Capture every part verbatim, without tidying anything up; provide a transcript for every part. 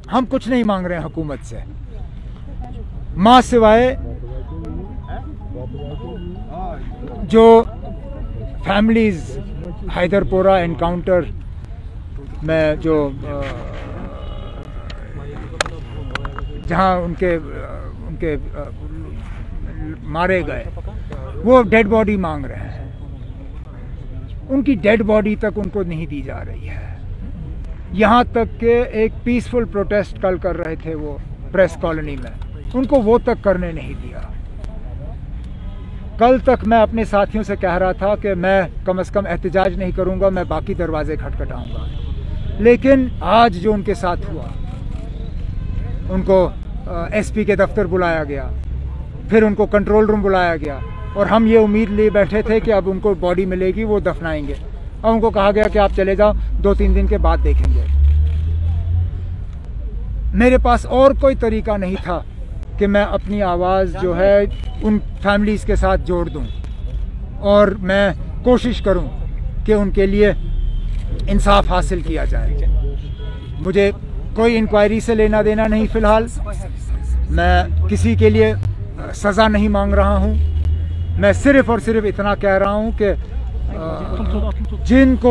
हम कुछ नहीं मांग रहे हैं हुकूमत से, माँ सिवाय जो फैमिलीज हैदरपोरा एनकाउंटर में जो जहाँ उनके उनके मारे गए वो डेड बॉडी मांग रहे हैं, उनकी डेड बॉडी तक उनको नहीं दी जा रही है। यहाँ तक के एक पीसफुल प्रोटेस्ट कल कर रहे थे वो प्रेस कॉलोनी में, उनको वो तक करने नहीं दिया। कल तक मैं अपने साथियों से कह रहा था कि मैं कम से कम एहतजाज नहीं करूँगा, मैं बाकी दरवाजे खटखटाऊँगा, लेकिन आज जो उनके साथ हुआ, उनको एसपी के दफ्तर बुलाया गया, फिर उनको कंट्रोल रूम बुलाया गया और हम ये उम्मीद लिए बैठे थे कि अब उनको बॉडी मिलेगी, वो दफनाएंगे। अब उनको कहा गया कि आप चले जाओ, दो तीन दिन के बाद देखेंगे। मेरे पास और कोई तरीका नहीं था कि मैं अपनी आवाज़ जो है उन फैमिलीज़ के साथ जोड़ दूं और मैं कोशिश करूं कि उनके लिए इंसाफ हासिल किया जाए। मुझे कोई इंक्वायरी से लेना देना नहीं फ़िलहाल, मैं किसी के लिए सज़ा नहीं मांग रहा हूं, मैं सिर्फ़ और सिर्फ इतना कह रहा हूं कि जिनको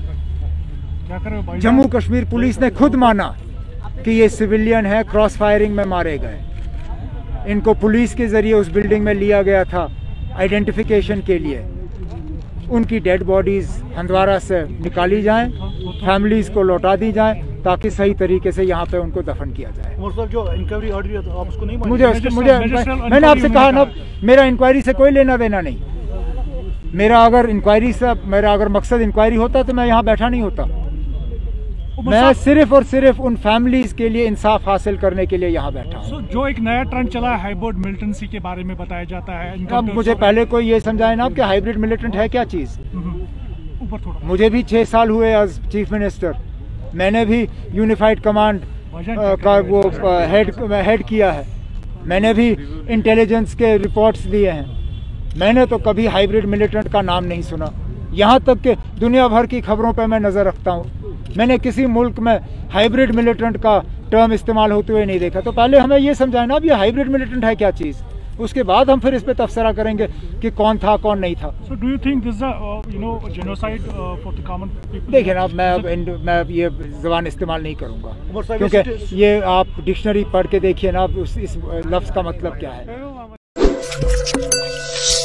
जम्मू कश्मीर पुलिस ने खुद माना कि ये सिविलियन है, क्रॉस फायरिंग में मारे गए, इनको पुलिस के ज़रिए उस बिल्डिंग में लिया गया था आइडेंटिफिकेशन के लिए, उनकी डेड बॉडीज़ हंदवारा से निकाली जाएं, फैमिलीज़ को लौटा दी जाएं ताकि सही तरीके से यहाँ पे उनको दफन किया जाए। जो इंक्वायरी ऑर्डर है आप उसको नहीं मुझे उसको, मुझे मैंने आपसे कहा ना, मेरा इंक्वायरी से कोई लेना देना नहीं। मेरा अगर इंक्वायरी से मेरा अगर मकसद इंक्वायरी होता तो मैं यहाँ बैठा नहीं होता। मैं सिर्फ और सिर्फ उन फैमिलीज के लिए इंसाफ हासिल करने के लिए यहाँ बैठा हूँ। जो एक नया ट्रेंड चला है हाइब्रिड मिलिटेंसी के बारे में बताया जाता है, अब मुझे पहले कोई ये समझाए ना कि हाइब्रिड मिलिटेंट है क्या चीज़। ऊपर थोड़ा, मुझे भी छः साल हुए एज चीफ मिनिस्टर, मैंने भी यूनिफाइड कमांड का वो हेड हेड किया है, मैंने भी इंटेलिजेंस के रिपोर्ट्स दिए हैं, मैंने तो कभी हाइब्रिड मिलिटेंट का नाम नहीं सुना। यहाँ तक कि दुनिया भर की खबरों पर मैं नज़र रखता हूँ, मैंने किसी मुल्क में हाइब्रिड मिलिटेंट का टर्म इस्तेमाल होते हुए नहीं देखा। तो पहले हमें ये समझाए ना अब ये हाइब्रिड मिलिटेंट है क्या चीज़, उसके बाद हम फिर इस पे तबसरा करेंगे कि कौन था कौन नहीं था। So do you think this is a, uh, you know, genocide uh, for the common people? देखिए ना, मैं अब मैं ये ज़बान इस्तेमाल नहीं करूँगा क्योंकि ये आप डिक्शनरी पढ़ के देखिए ना, उस इस लफ्ज़ का मतलब क्या है।